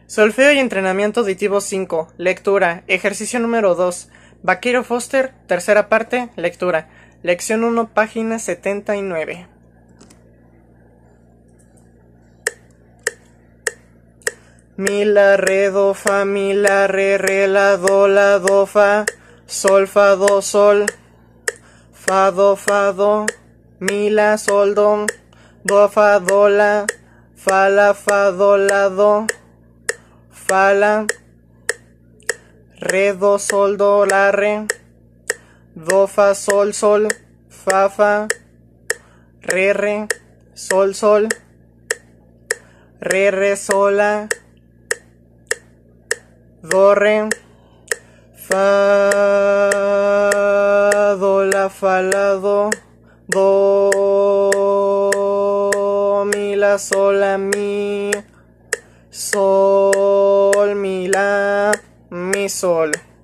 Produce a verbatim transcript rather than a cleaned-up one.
Solfeo y entrenamiento auditivo cinco. Lectura. Ejercicio número dos. Vaquero Foster, tercera parte, lectura. Lección uno, página setenta y nueve. Mi, la, re, do, fa, mi, la, re, re, la, do, la, do, fa, sol, fa, do, sol, fa, do, fa, do, mi, la, sol, do, do, fa, do, la, fa, la, fa, do, la, do, fa, la, re, do, sol, do, la, re, do, fa, sol, sol, fa, fa, re, re, sol, sol, re, re, sol, la, do, re, fa, do, la, fa, la, do, do, mi, la, sol, la, mi, sol, mi, la, mi, sol.